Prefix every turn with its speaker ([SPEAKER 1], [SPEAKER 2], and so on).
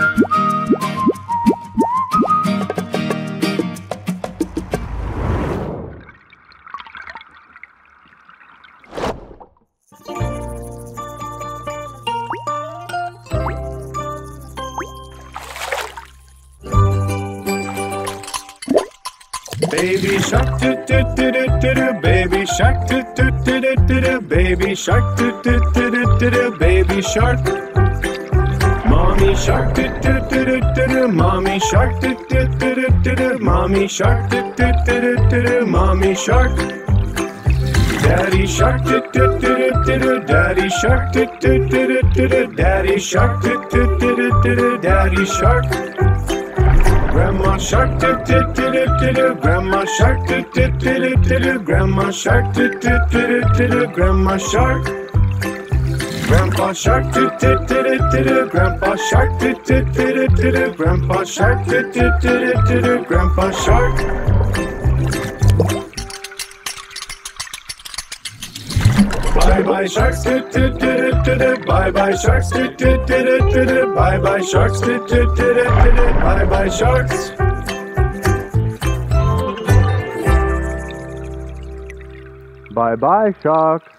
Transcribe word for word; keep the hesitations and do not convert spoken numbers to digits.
[SPEAKER 1] Baby shark, do do do do do do. Baby shark, do do do do do do. Baby shark, do do do do do do. Baby shark. Mommy shark, do do do do do do. Mommy shark, do do do do do do. Mommy shark, do do do do do do. Mommy shark. Daddy shark, do do do do do do. Daddy shark, do do do do do do. Daddy shark, do do do do do do. Daddy shark. Grandma shark, do do do do do do. Grandma shark, do do do do do do. Grandma shark, do do do do do do. Grandma shark. Grandpa shark, do do do do do do. Grandpa shark, do do do do do do. Grandpa shark, do do do do do do. Grandpa shark. Bye bye sharks, do do do do do do. Bye bye sharks, do do do do do do. Bye bye sharks, do do do do do do. Bye bye sharks.
[SPEAKER 2] Bye bye, shark.